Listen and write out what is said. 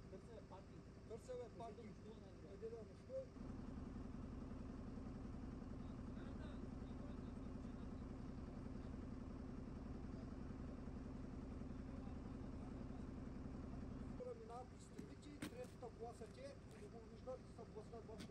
Търсил е паркинг. Къде да нощува? Минава през стрелите, третата кола са те, не го виждат, са блъснат в